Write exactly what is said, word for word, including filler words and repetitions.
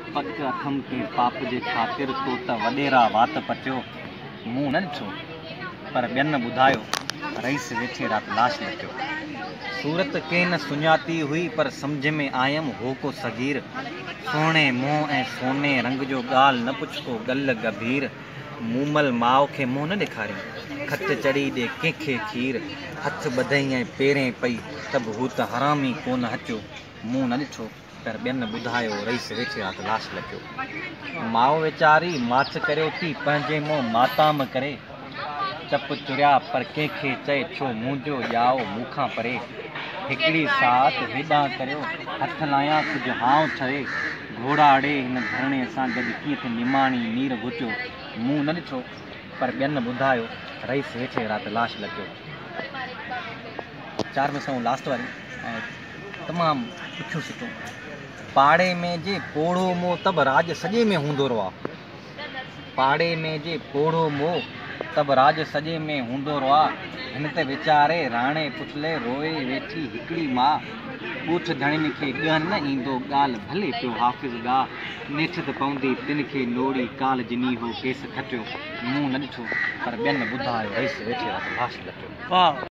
पक अथम के पाप जे ख़ातिर तो त वॾेरा वात पटियो मूं न ॾिठो पर ॿियनि ॿुधायो रईस वेठे राति लाश लटियो। सूरत कंहिं न सुञाती हुई पर सम्झ में आयमि हो को सगीर। सोणे मुंहुं ऐं सोने रंग जो ॻाल्हि न पुछ को गल गंभीर। मूमल माउ खे मुंहुं न ॾेखारियईं खट चढ़ी ॾे कंहिंखे खीर। हथ ॿधई ऐं पेरें पई त बि हू त हरामी कोन हचियो मूं न ॾिठो पर ॿियनि ॿुधायो रईस वेठे राति लाश लटियो। माउ वीचारी माछ करियो थी पंहिंजे मुंहुं माताम करे। चप चुरिया पर कंहिंखे चए छो मुंहिंजो ॼाओ मूंखां परे। हिकिड़ी साथ हेॾां करियो हथ लायां कुझु हाव ठहे। घोड़ा अड़े हिन धरणे सां गॾु कीअं थे निमाणी नीर घुटियो मूं न ॾिठो पर ॿियनि ॿुधायो रईस वेठे राति लाश लटियो। चार में सौ लास्ट वारी ऐं तमामु ॾुखियो सुठो। पाड़े में जे पोड़ो मोह तब राज सॼे में हूंदो रहा। पाड़े में जे पोड़ो मोह तब राज सॼे में हूंदो रहा। हिन ते वीचारे राणे पुतले रोए वेठी हिकिड़ी मां। ॻोठ धणियुनि खे ॻहनि न ईंदो ॻाल्हि भले पियो हाफ़िज़ ॻाह। नेठ त पवंदी तिन खे नोड़ी काल जिनी हो केस खटियो मूं न ॾिठो पर ॿियनि ॿुधायो रईस वेठे राति लाश लटियो। वाह।